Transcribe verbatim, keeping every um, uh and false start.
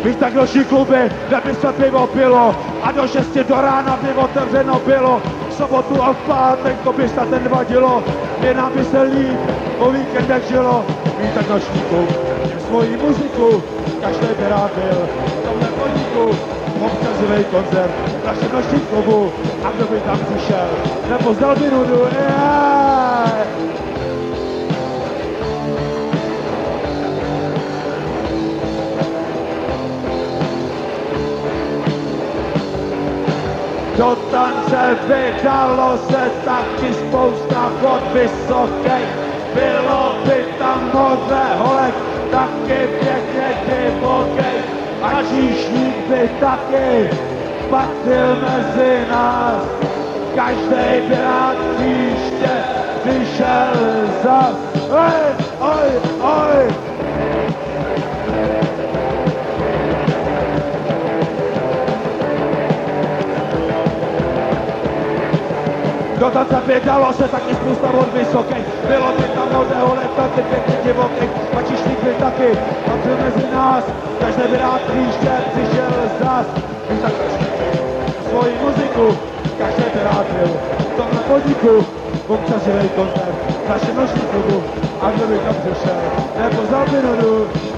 Víš, tak noční kluby, kde by se pivo pilo a do šesti do rána by otevřeno bylo. V sobotu a v pátek to by se ten vadilo, jen by se líp o víkendech žilo. Víš, tak noční klub, svoji muziku, každý by rád byl v tomhle podniku. Občasivej koncert v našem nočním klubu a kdo by tam přišel, nebo zdal by nudu, jeeeej! Do tance vydalo se taky spousta vod vysokej, bylo by tam moře holek, taky pěkně divokej, a číšník by taky patřil mezi nás, každej by rád příště vyšel zas. Oj, oj, oj! Do tance vydalo se taky spousta vod vysokej, bylo by tam moře holek, taky pěkně divokej, a číšník by taky patřil mezi nás, každý by rád příště přišel zas. Víš, tak svoji muziku, každý by rád byl v tomhle podniku. Občasivej koncert v našem nočním klubu a kdo by tam přišel, nebo za minutu.